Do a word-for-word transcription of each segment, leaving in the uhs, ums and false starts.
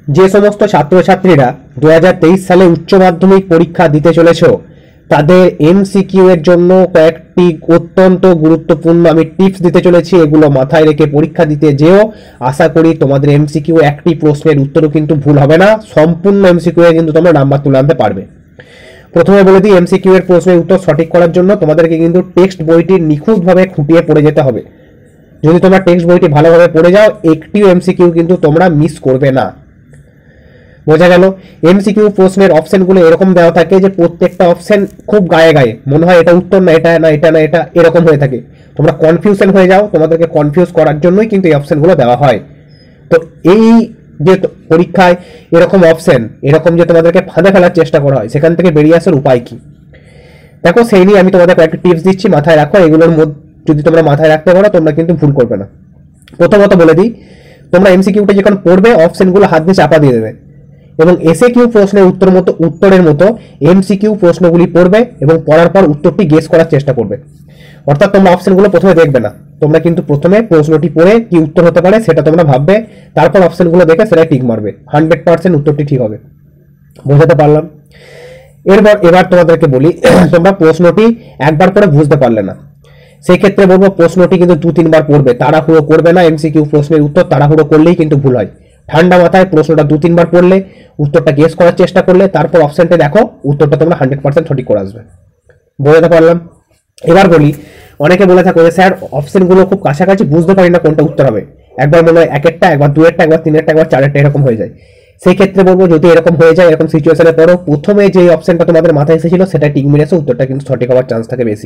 যে সমস্ত ছাত্রছাত্রীরা দু হাজার তেইশ সালে উচ্চ মাধ্যমিক পরীক্ষা দিতে চলেছ তাদের এমসিকিউ এর জন্য কয়েকটি অত্যন্ত গুরুত্বপূর্ণ আমি টিপস দিতে চলেছি। এগুলো মাথায় রেখে পরীক্ষা দিতে যেও। আশা করি তোমাদের এমসিকিউ একটি প্রশ্নের উত্তরও কিন্তু ভুল হবে না, সম্পূর্ণ এমসিকিউ এ কিন্তু তোমরা নাম্বার তুলে আনতে পারবে। প্রথমে বলে দিই, এমসিকিউ এর প্রশ্নের উত্তর সঠিক করার জন্য তোমাদেরকে কিন্তু টেক্সট বইটি নিখুঁতভাবে খুঁটিয়ে পড়ে যেতে হবে। যদি তোমরা টেক্সট বইটি ভালোভাবে পড়ে যাও, একটিও এমসিকিউ কিন্তু তোমরা মিস করবে না। বোঝা গেল? এমসিকিউ প্রশ্নের অপশনগুলো এরকম দেওয়া থাকে যে প্রত্যেকটা অপশন খুব গায়ে গায়ে, মনে হয় এটা উত্তর না এটা না এটা না এটা, এরকম হয়ে থাকে। তোমরা কনফিউশন হয়ে যাও, তোমাদেরকে কনফিউজ করার জন্যই কিন্তু এই অপশনগুলো দেওয়া হয়। তো এই যে পরীক্ষায় এরকম অপশন, এরকম যে তোমাদেরকে ফাঁদে ফেলার চেষ্টা করা হয়, সেখান থেকে বেরিয়ে আসার উপায় কি? দেখো, সেই নিয়ে আমি তোমাদের কয়েকটা টিপস দিচ্ছি, মাথায় রাখো। এগুলোর মধ্যে যদি তোমরা মাথায় রাখতে পারো, তোমরা কিন্তু ভুল করবে না। প্রথমত বলে দিই, তোমরা এমসিকিউটা যখন পড়বে, অপশনগুলো হাত দিয়ে চাপা দিয়ে দেবে এবং এসে কিউ প্রশ্নের উত্তর মতো উত্তরের মতো এমসিকিউ প্রশ্নগুলি পড়বে এবং পড়ার পর উত্তরটি গেস করার চেষ্টা করবে। অর্থাৎ তোমরা অপশনগুলো প্রথমে দেখবে না, তোমরা কিন্তু প্রথমে প্রশ্নটি পড়ে কি উত্তর হতে পারে সেটা তোমরা ভাববে, তারপর অপশনগুলো দেখে সেটা টিক মারবে। হান্ড্রেড পার্সেন্ট উত্তরটি ঠিক হবে। বোঝাতে পারলাম? এরপর এবার তোমাদেরকে বলি, তোমরা প্রশ্নটি একবার করে বুঝতে পারলে না, সেই ক্ষেত্রে বলবো প্রশ্নটি কিন্তু দু তিনবার পড়বে, তাড়াহুড়ো করবে না। এমসিকিউ প্রশ্নের উত্তর তাড়াহুড়ো করলেই কিন্তু ভুল হয়। ঠান্ডা মাথায় প্রশ্নটা দু তিনবার পড়লে, উত্তরটা গেস করার চেষ্টা করলে, তারপর অপশনটা দেখো, উত্তরটা তোমরা হান্ড্রেড পার্সেন্ট সঠিক করে আসবে। বোঝাতে পারলাম? এবার বলি, অনেকে বলে থাকো যে স্যার অপশনগুলো খুব কাছাকাছি, বুঝতে পারি না কোনটা উত্তর হবে, একবার মনে হয় একেরটা, একবার দুয়েরটা, একবার তিনেরটা, একবার চারেরটা, এরকম হয়ে যায়। সেই ক্ষেত্রে বলবো, যদি এরকম হয়ে যায়, এরকম সিচুয়েশনে পড়ো, প্রথমে যে অপশনটা তোমাদের মাথায় এসেছিল সেটা টিক মেরেছে, উত্তরটা কিন্তু সঠিক হওয়ার চান্স থাকে বেশি।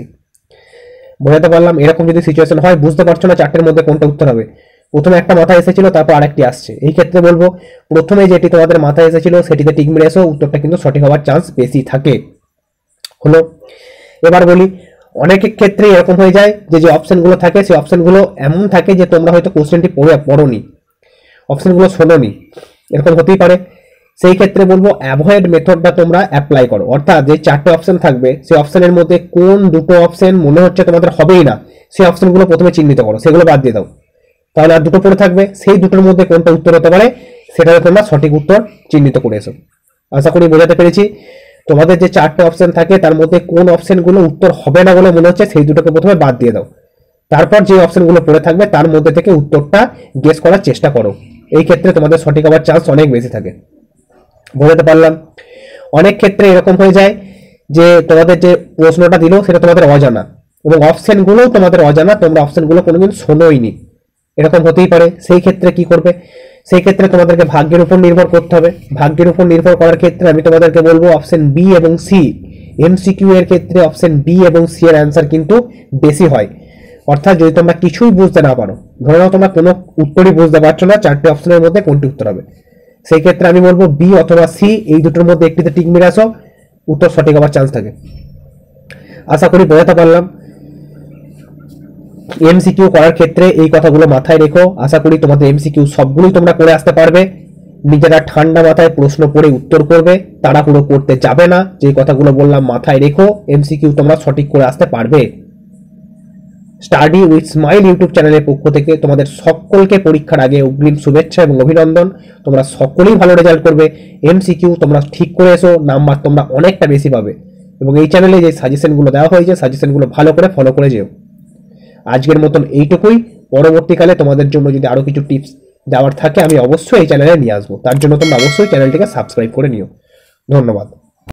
বোঝাতে পারলাম? এরকম যদি সিচুয়েশন হয়, বুঝতে পারছো না চারটের মধ্যে কোনটা উত্তর হবে, প্রথমে একটা মাথায় এসেছিল, তারপর আরেকটি আসছে, এই ক্ষেত্রে বলবো প্রথমে যেটি তোমাদের মাথায় এসেছিল সেটিতে টিক মেরে এসো, উত্তরটা কিন্তু সঠিক হওয়ার চান্স বেশি থাকে। হলো? এবার বলি, অনেকের ক্ষেত্রে এরকম হয়ে যায় যে যে অপশনগুলো থাকে সেই অপশনগুলো এমন থাকে যে তোমরা হয়তো কোশ্চেনটি পড়ে পড়োনি, অপশনগুলো শোনোনি, এরকম হতেই পারে। সেই ক্ষেত্রে বলবো অ্যাভয়েড মেথডটা তোমরা অ্যাপ্লাই করো। অর্থাৎ যে চারটে অপশন থাকবে, সেই অপশনের মধ্যে কোন দুটো অপশন মনে হচ্ছে তোমাদের হবেই না, সেই অপশনগুলো প্রথমে চিহ্নিত করো, সেগুলো বাদ দিয়ে দাও। তাহলে আর দুটো পড়ে থাকবে, সেই দুটোর মধ্যে কোনটা উত্তর হতে পারে সেটাকে তোমরা সঠিক উত্তর চিহ্নিত করে এসো। আশা করি বোঝাতে পেরেছি। তোমাদের যে চারটে অপশন থাকে তার মধ্যে কোন অপশনগুলো উত্তর হবে না বলে মনে হচ্ছে, সেই দুটোকে প্রথমে বাদ দিয়ে দাও। তারপর যে অপশনগুলো পড়ে থাকবে তার মধ্যে থেকে উত্তরটা গেস করার চেষ্টা করো। এই ক্ষেত্রে তোমাদের সঠিক হওয়ার চান্স অনেক বেশি থাকে। বোঝাতে পারলাম? অনেক ক্ষেত্রে এরকম হয়ে যায় যে তোমাদের যে প্রশ্নটা দিল সেটা তোমাদের অজানা এবং অপশনগুলোও তোমাদের অজানা, তোমরা অপশনগুলো কোনোদিন শোনোইনি, এরকম হতেই পারে। সেই ক্ষেত্রে কি করবে? সেই ক্ষেত্রে তোমাদেরকে ভাগ্যের উপর নির্ভর করতে হবে। ভাগ্যের উপর নির্ভর করার ক্ষেত্রে আমি তোমাদেরকে বলবো অপশন বি এবং সি। এমসিকিউ এর ক্ষেত্রে অপশন বি এবং সি এর অ্যান্সার কিন্তু বেশি হয়। অর্থাৎ যদি তোমরা কিছুই বুঝতে না পারো, ধরে নাও তোমরা কোনো উত্তরই বুঝতে পারছো না, চারটে অপশনের মধ্যে কোনটি উত্তর হবে, সেই ক্ষেত্রে আমি বলবো বি অথবা সি, এই দুটোর মধ্যে একটিতে টিক মেরে আসো, উত্তর সঠিক হওয়ার চান্স থাকে। আশা করি বোঝাতে পারলাম। এমসিকিউ করার ক্ষেত্রে এই কথাগুলো মাথায় রেখো। আশা করি তোমাদের এমসিকিউ সবগুলোই তোমরা করে আসতে পারবে। নিজেরা ঠান্ডা মাথায় প্রশ্ন পড়ে উত্তর করবে, তাড়াহুড়ো করতে যাবে না। যে কথাগুলো বললাম মাথায় রেখো, এমসিকিউ তোমরা সঠিক করে আসতে পারবে। স্টাডি উইথ স্মাইল ইউটিউব চ্যানেলের পক্ষ থেকে তোমাদের সকলকে পরীক্ষার আগে অগ্রিম শুভেচ্ছা এবং অভিনন্দন। তোমরা সকলেই ভালো রেজাল্ট করবে। এমসিকিউ তোমরা ঠিক করে এসো, নাম্বার তোমরা অনেকটা বেশি পাবে। এবং এই চ্যানেলে যে সাজেশনগুলো দেওয়া হয়েছে, সাজেশনগুলো ভালো করে ফলো করে যেও। আজকের মতন এইটুকুই। পরবর্তীকালে তোমাদের জন্য যদি আরো কিছু টিপস দেওয়ার থাকে, আমি অবশ্যই এই চ্যানেলে নিয়ে আসবো। তার জন্য তোমরা অবশ্যই চ্যানেলটিকে সাবস্ক্রাইব করে নিও। ধন্যবাদ।